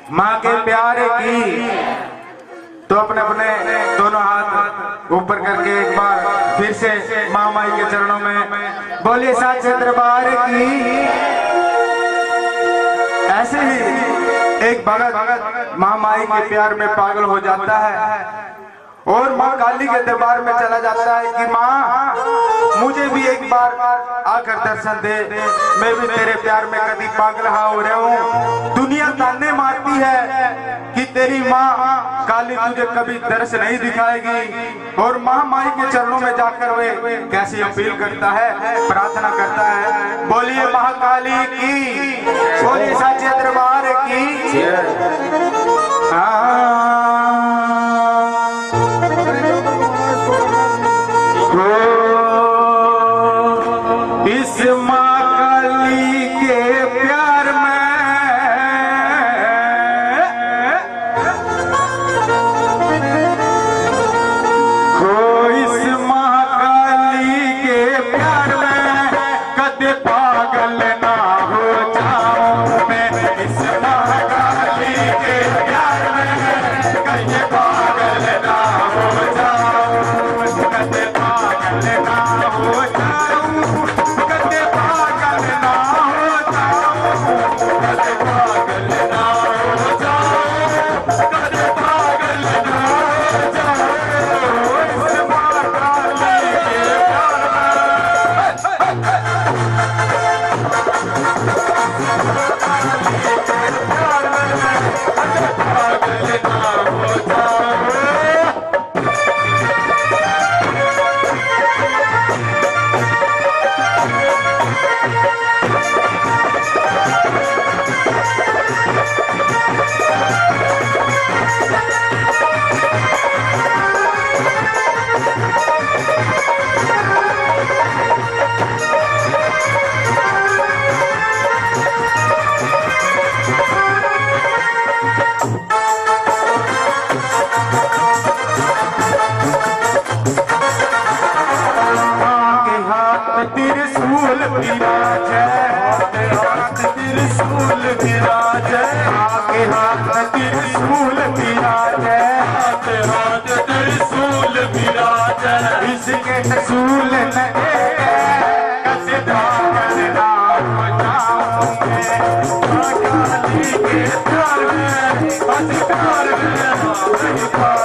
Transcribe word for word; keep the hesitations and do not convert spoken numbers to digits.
माँ के प्यार की, तो अपने अपने दोनों हाथ ऊपर करके एक बार फिर से माँ माई के चरणों में बोलिए साचे दरबार की। ऐसे ही एक भगत माँ माई के प्यार में पागल हो जाता है और माँ काली के दरबार में चला जाता है कि माँ मुझे भी एक बार आकर दर्शन दे, मैं भी तेरे प्यार में कभी पागल हाँ हो रहा हूँ। दुनिया ताने मारती है कि तेरी माँ काली तुझे कभी दर्श नहीं दिखाएगी, और माँ माई के चरणों में जाकर वे कैसी अपील करता है, प्रार्थना करता है। बोलिए महाकाली की, बोलिए साचे दरबार की। इस माँ काली के प्यार में हो, इस माँ काली के प्यार में कदे पागल ना हो जाऊं मैं। इस माँ काली के प्यार में कदे पागल ना हो जाऊं, कदे पागल ना हो जाऊं, कदे पागल ना हो जाऊं, कदे पागल ना हो जाऊं, कदे पागल ना हो जाऊं। इस माँ काली के प्यार त्रिशूल विराज है, हाथ त्रिशूल विराज है, आगे हाथ त्रिशूल विराज है, हाथ हाथ त्रिशूल विराज है। इसके त्रिशूल लगे कदे पागल ना हो जाऊंगे, माँ काली के प्यार में, अधिकार में